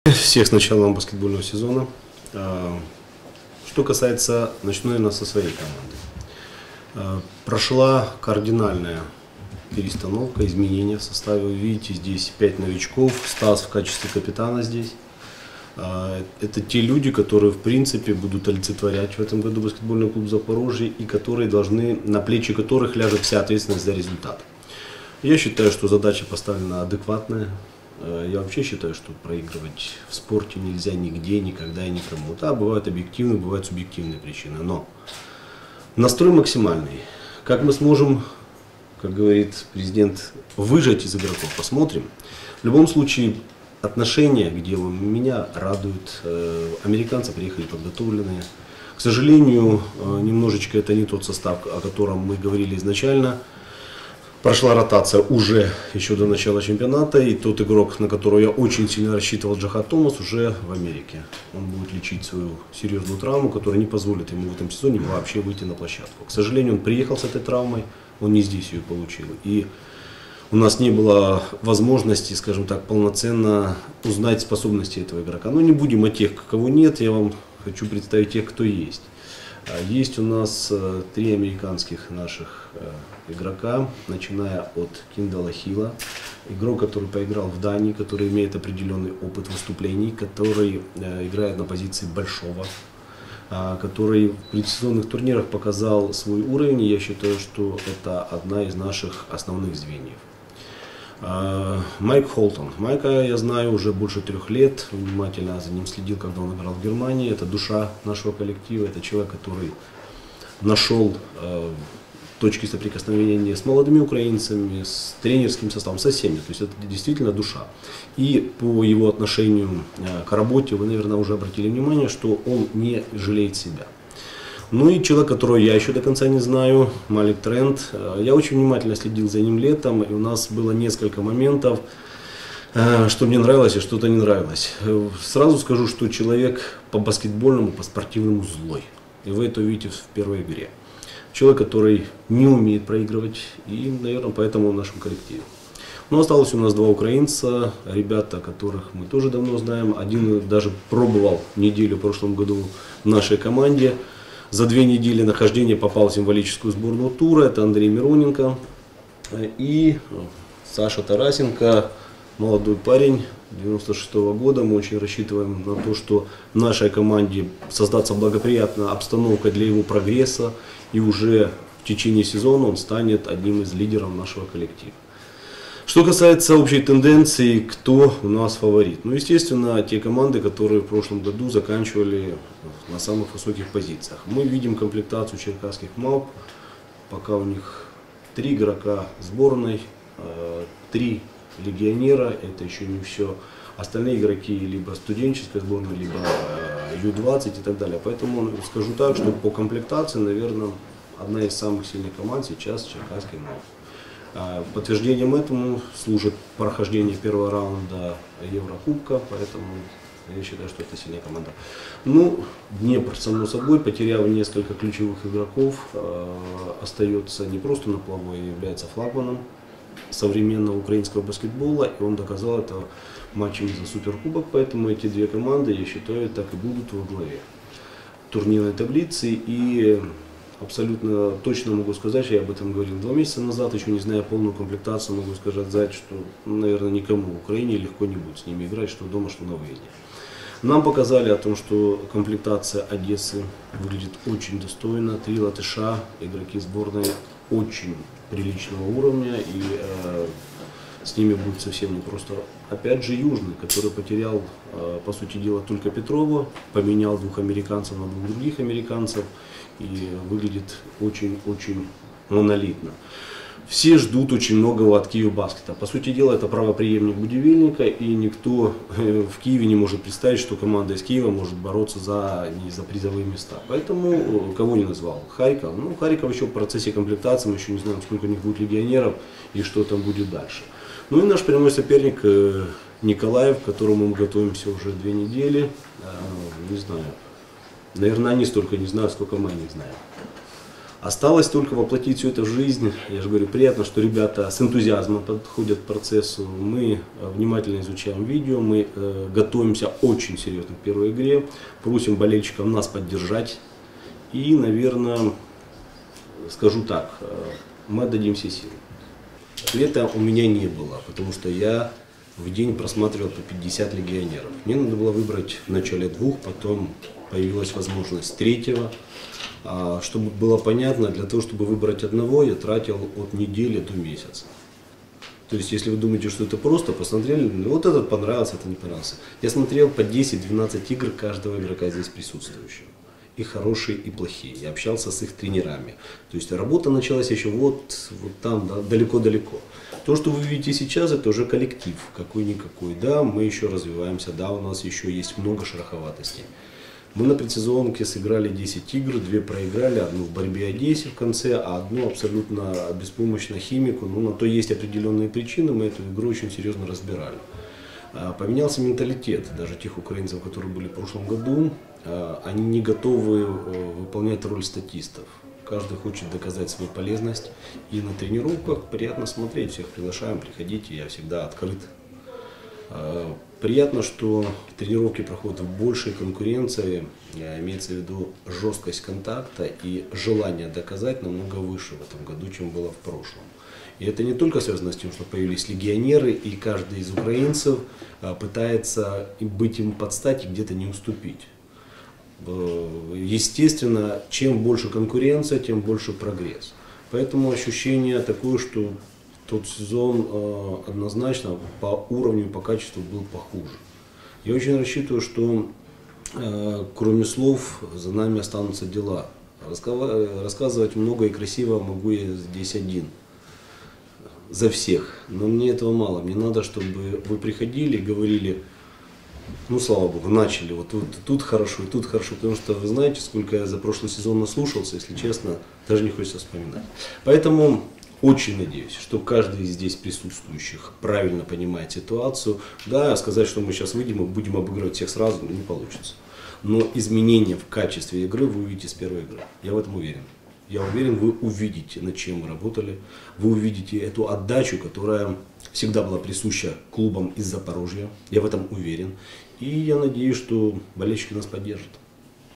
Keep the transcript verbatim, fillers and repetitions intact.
всех с началом баскетбольного сезона. Что касается, начну я со своей команды. Прошла кардинальная перестановка, изменения в составе. Вы видите, здесь пять новичков, Стас в качестве капитана здесь. Это те люди, которые в принципе будут олицетворять в этом году баскетбольный клуб Запорожье и которые должны, на плечи которых ляжет вся ответственность за результат. Я считаю, что задача поставлена адекватная. Я вообще считаю, что проигрывать в спорте нельзя нигде, никогда и никому. Да, бывают объективные, бывают субъективные причины, но настрой максимальный. Как мы сможем, как говорит президент, выжать из игроков, посмотрим. В любом случае, отношение к делу меня радует. Американцы приехали подготовленные. К сожалению, немножечко это не тот состав, о котором мы говорили изначально. Прошла ротация уже еще до начала чемпионата, и тот игрок, на которого я очень сильно рассчитывал, Джахат Томас, уже в Америке. Он будет лечить свою серьезную травму, которая не позволит ему в этом сезоне вообще выйти на площадку. К сожалению, он приехал с этой травмой, он не здесь ее получил. И у нас не было возможности, скажем так, полноценно узнать способности этого игрока. Но не будем о тех, кого нет, я вам хочу представить тех, кто есть. Есть у нас три американских наших игрока, начиная от Киндала Хилла, игрок, который поиграл в Дании, который имеет определенный опыт выступлений, который играет на позиции большого, который в предсезонных турнирах показал свой уровень, и я считаю, что это одна из наших основных звеньев. Майк Холтон. Майка я знаю уже больше трех лет, внимательно за ним следил, когда он играл в Германии. Это душа нашего коллектива, это человек, который нашел э, точки соприкосновения с молодыми украинцами, с тренерским составом, со всеми. То есть это действительно душа. И по его отношению э, к работе вы, наверное, уже обратили внимание, что он не жалеет себя. Ну и человек, которого я еще до конца не знаю, Малик Трент. Я очень внимательно следил за ним летом, и у нас было несколько моментов, что мне нравилось и что-то не нравилось. Сразу скажу, что человек по баскетбольному, по спортивному злой. И вы это увидите в первой игре. Человек, который не умеет проигрывать, и, наверное, поэтому в нашем коллективе. Но осталось у нас два украинца, ребята, которых мы тоже давно знаем. Один даже пробовал неделю в прошлом году в нашей команде. За две недели нахождения попал в символическую сборную тура. Это Андрей Мироненко и Саша Тарасенко, молодой парень девяносто шестого года. Мы очень рассчитываем на то, что в нашей команде создаться благоприятная обстановка для его прогресса. И уже в течение сезона он станет одним из лидеров нашего коллектива. Что касается общей тенденции, кто у нас фаворит? Ну, естественно, те команды, которые в прошлом году заканчивали на самых высоких позициях. Мы видим комплектацию черкасских МАУ. Пока у них три игрока сборной, три легионера. Это еще не все. Остальные игроки либо студенческой сборной, либо ю двадцать и так далее. Поэтому скажу так, что по комплектации, наверное, одна из самых сильных команд сейчас черкасский МАУ. Подтверждением этому служит прохождение первого раунда Еврокубка, поэтому я считаю, что это сильная команда. Ну, Днепр, само собой, потеряв несколько ключевых игроков, остается не просто на плаву, а является флагманом современного украинского баскетбола, и он доказал это матчами за суперкубок, поэтому эти две команды, я считаю, так и будут во главе турнирной таблицы. И абсолютно точно могу сказать, я об этом говорил два месяца назад, еще не зная полную комплектацию, могу сказать, что, наверное, никому в Украине легко не будет с ними играть, что дома, что на выезде. Нам показали о том, что комплектация Одессы выглядит очень достойно. Три латыша, игроки сборной очень приличного уровня, и э, с ними будет совсем непросто. Опять же, Южный, который потерял, э, по сути дела, только Петрова, поменял двух американцев на двух других американцев, и выглядит очень-очень монолитно. Все ждут очень многого от Киевбаскета. По сути дела, это правопреемник Будивельника, и никто в Киеве не может представить, что команда из Киева может бороться за, не за призовые места. Поэтому кого не назвал? Харьков. Ну, Харьков еще в процессе комплектации, мы еще не знаем, сколько у них будет легионеров и что там будет дальше. Ну и наш прямой соперник Николаев, к которому мы готовимся уже две недели. Не знаю. Наверное, они столько не знают, сколько мы о них знаем. Осталось только воплотить все это в жизнь. Я же говорю, приятно, что ребята с энтузиазмом подходят к процессу. Мы внимательно изучаем видео, мы э, готовимся очень серьезно к первой игре. Просим болельщиков нас поддержать. И, наверное, скажу так, э, мы отдадим все силы. Ответа у меня не было, потому что я в день просматривал по пятьдесят легионеров. Мне надо было выбрать в начале двух, потом появилась возможность третьего. Чтобы было понятно, для того, чтобы выбрать одного, я тратил от недели до месяца. То есть, если вы думаете, что это просто, посмотрели, вот этот понравился, это не понравился. Я смотрел по десять-двенадцать игр каждого игрока здесь присутствующего. И хорошие, и плохие. Я общался с их тренерами. То есть, работа началась еще вот, вот там, далеко-далеко. Да, то, что вы видите сейчас, это уже коллектив, какой-никакой. Да, мы еще развиваемся, да, у нас еще есть много шероховатостей. Мы на предсезонке сыграли десять игр, две проиграли, одну в борьбе Одессе в конце, а одну абсолютно беспомощно Химику. Ну, на то есть определенные причины, мы эту игру очень серьезно разбирали. Поменялся менталитет, даже тех украинцев, которые были в прошлом году, они не готовы выполнять роль статистов. Каждый хочет доказать свою полезность, и на тренировках приятно смотреть, всех приглашаем, приходите, я всегда открыт. Приятно, что тренировки проходят в большей конкуренции, имеется в виду жесткость контакта и желание доказать намного выше в этом году, чем было в прошлом. И это не только связано с тем, что появились легионеры, и каждый из украинцев пытается быть им под стать и где-то не уступить. Естественно, чем больше конкуренция, тем больше прогресс. Поэтому ощущение такое, что тот сезон э, однозначно по уровню и по качеству был похуже. Я очень рассчитываю, что э, кроме слов за нами останутся дела. Раскова рассказывать много и красиво могу я здесь один. За всех. Но мне этого мало. Мне надо, чтобы вы приходили и говорили, ну слава богу, начали. Вот тут, тут хорошо, и тут хорошо. Потому что вы знаете, сколько я за прошлый сезон наслушался, если честно, даже не хочется вспоминать. Поэтому очень надеюсь, что каждый из здесь присутствующих правильно понимает ситуацию. Да, сказать, что мы сейчас выйдем и будем обыгрывать всех сразу, не получится. Но изменения в качестве игры вы увидите с первой игры. Я в этом уверен. Я уверен, вы увидите, над чем мы работали. Вы увидите эту отдачу, которая всегда была присуща клубам из Запорожья. Я в этом уверен. И я надеюсь, что болельщики нас поддержат.